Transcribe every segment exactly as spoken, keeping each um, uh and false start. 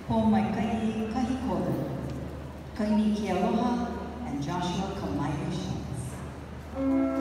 Po mai kai kahikola, Kaini Kialoha, and Joshua Kamaiwa Schultz.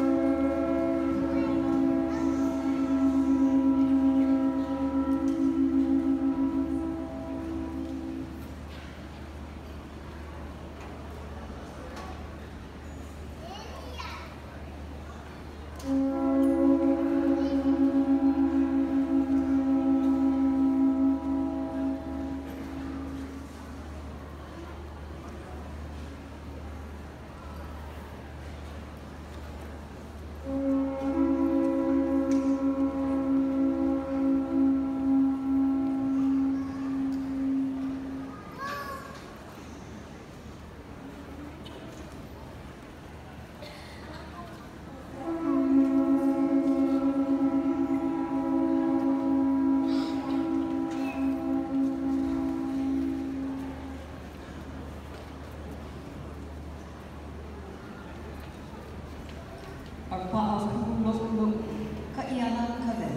Our pa'ahu loku ka'iana kave.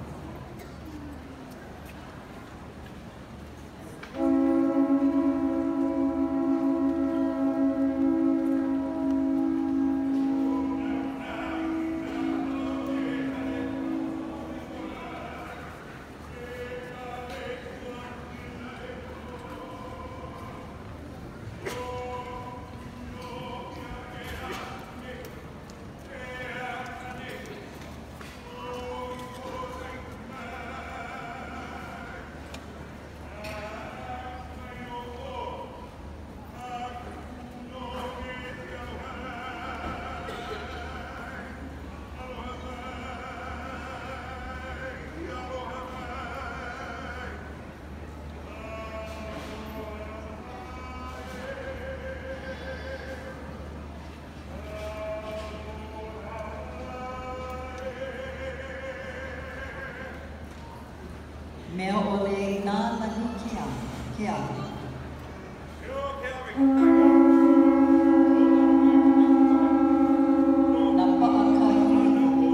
Mea ole nā nani kia, kia. Nā pa'a kahi,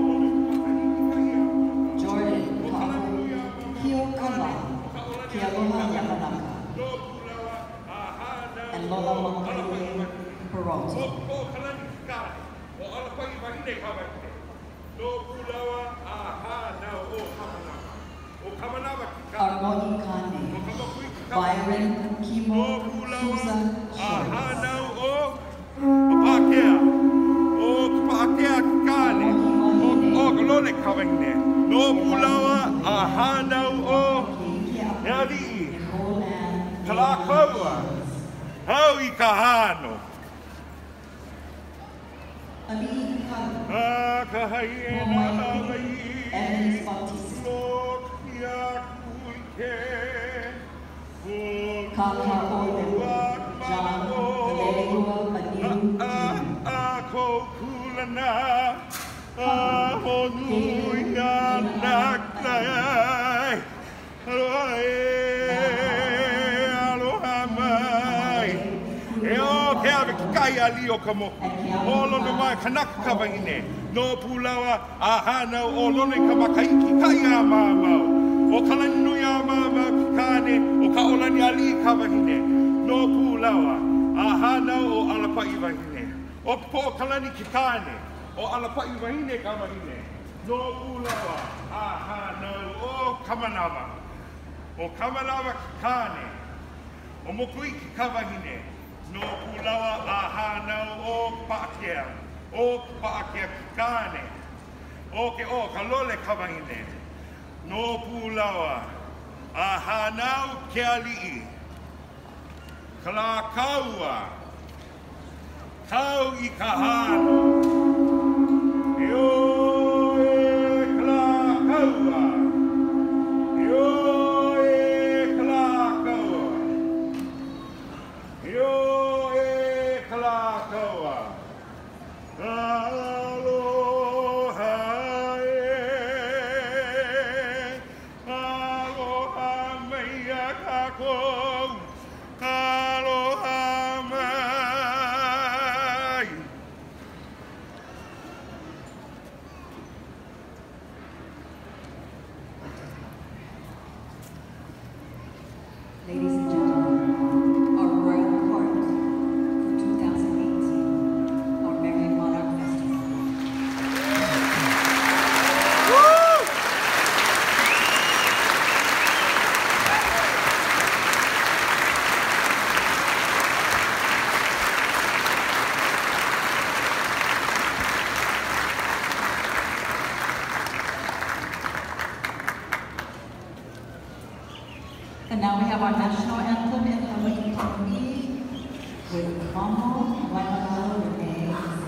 Jordan kahu, hio kala, ki aloha Yamanaka, and lola makaile Peralta. Armoni Kane, Byron Kimo Kuza Ahana o Pakea, o Pakea Kane, o Glone Kavene, no Pulawa, Ahana o Yadi, Kalakawa, Haui Kahano, Ali Khan, Ah Kahayena, Evans Bautista, Kaka Oden, John, Kalelua, Anu, Ako Kulana, Ahonuya Naknay, Aloha Mai, Eo Kea Kaya Lio Kamo, Olo no Mai Kanaka Kavangine, no Pulawa, Ahana, Olone Kamakaiki Kaya Mamau. O kalanuya mama kane o kaolani ali kawahine no pulawa ahana o alapai wahine o po kalani kikane o alapai wahine kawahine no pulawa ahana o kamanawa o kamanawa kikane o mokui kawahine no pulawa ahana o paakea o paakea kikane o ke o kalole kawahine no pulawa, ahanau ke ali'i, kalakaua, kau I kahano, eo e kalakaua, eo e kalakaua, eo e kalakaua, Ladies and gentlemen. And now we have our national anthem in Hawaii with Mambo Waimalo Renee.